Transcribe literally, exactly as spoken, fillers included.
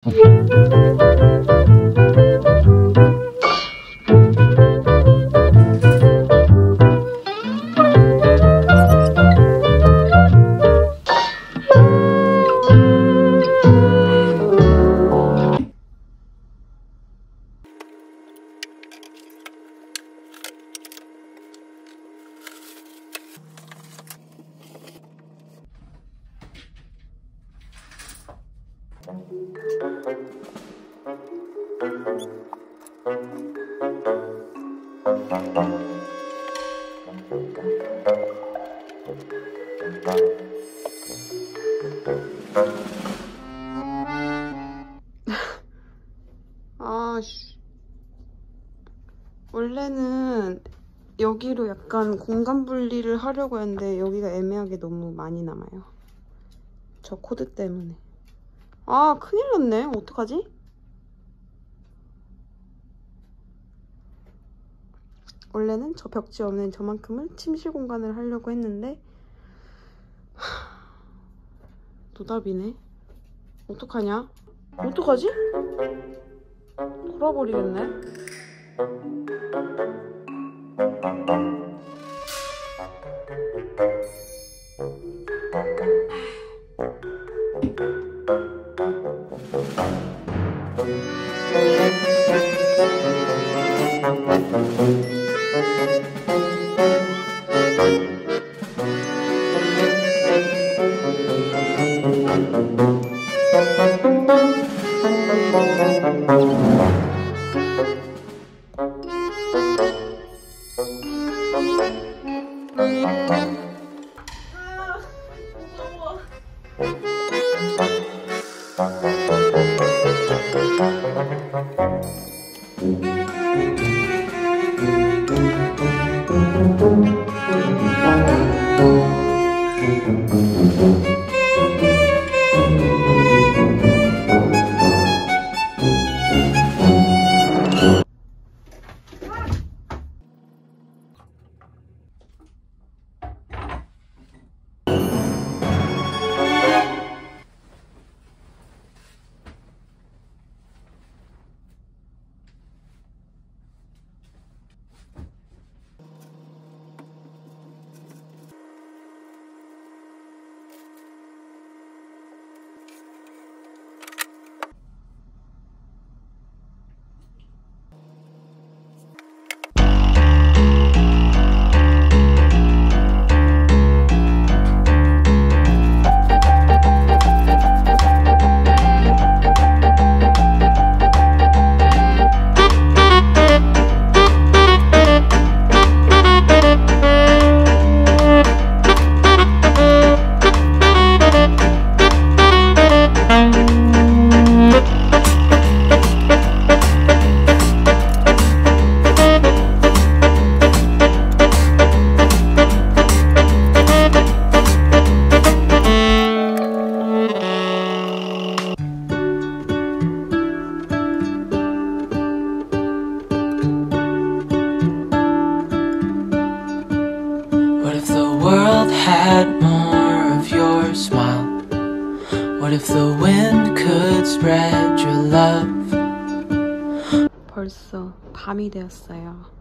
아씨, 원래는 여기로 약간 공간 분리를 하려고 했는데 여기가 애매하게 너무 많이 남아요. 저 코드 때문에. 아, 큰일 났네. 어떡하지? 원래는 저 벽지 없는 저만큼을 침실 공간을 하려고 했는데 하... 노답이네. 어떡하냐? 어떡하지? 돌아버리겠네. What if the wind could spread your love? 벌써 밤이 되었어요.